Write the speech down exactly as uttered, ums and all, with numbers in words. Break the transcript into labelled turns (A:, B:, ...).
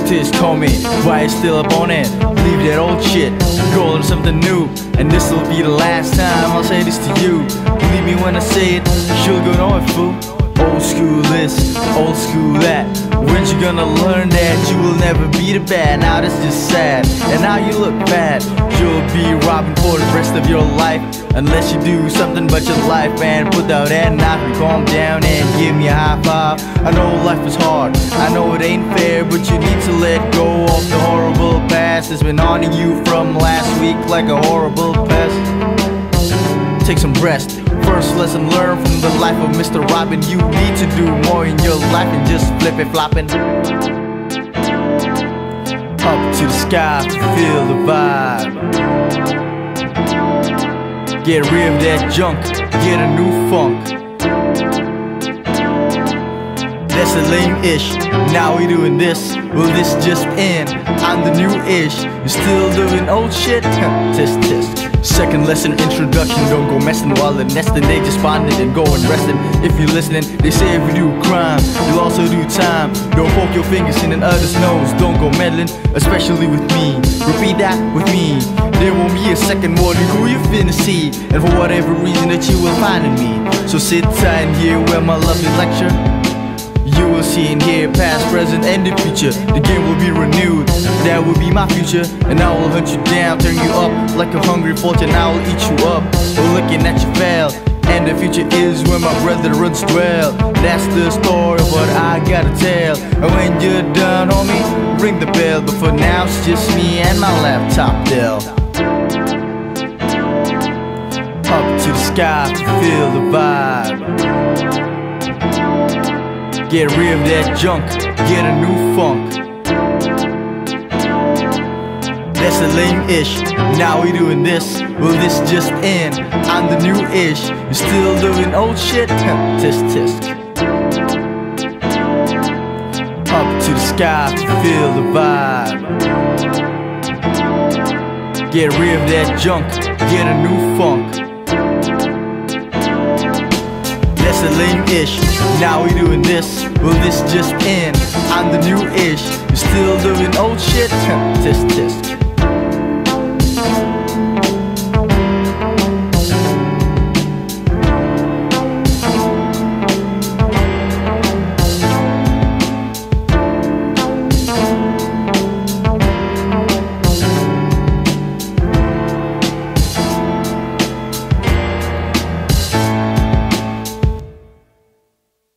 A: tisk call me, why you still up on it? Leave that old shit, go learn something new. And this'll be the last time I'll say this to you. Believe me when I say it, you'll go know it, fool. Old school this, old school that. When you gonna learn that you will never be the bad? Now that's just sad, and now you look bad. You'll be robbing for the rest of your life, unless you do something but your life. Man, put down that knife and calm down and give me a high five. I know life is hard, I know it ain't fair, but you need to let go of the horrible past that's been haunting you from last week like a horrible pest. Take some rest. First lesson learned from the life of Mister Robin. You need to do more in your life than just flip it flopping. Up to the sky, feel the vibe. Get rid of that junk, get a new funk. That's a lame-ish, now we doing this. Will this just end? I'm the new-ish, you still doing old shit? Tisk tisk. Second lesson, introduction. Don't go messing while they're nesting. They just bonded and go and resting. If you're listening, they say if you do crime, you'll also do time. Don't poke your fingers in others' nose. Don't go meddling, especially with me. Repeat that with me. There won't be a second warning who you finna see, and for whatever reason that you will find in me. So sit tight and hear where my lovely lecture. You will see and hear past, present, and the future. The game will be renewed, that will be my future. And I will hunt you down, turn you up like a hungry fortune. I will eat you up, we're looking at you fail. And the future is where my brethren dwell. That's the story of what I gotta tell. And when you're done, homie, ring the bell. But for now, it's just me and my laptop Dell. Up to the sky, feel the vibe. Get rid of that junk, get a new funk. That's a lame-ish, now we doing this. Will this just end? I'm the new-ish, you still doing old shit? Tisk tisk. Up to the sky, feel the vibe. Get rid of that junk, get a new funk. That's a lame-ish, now we doing this. Will this just end? I'm the new-ish, you still doing old shit? Tisk tisk.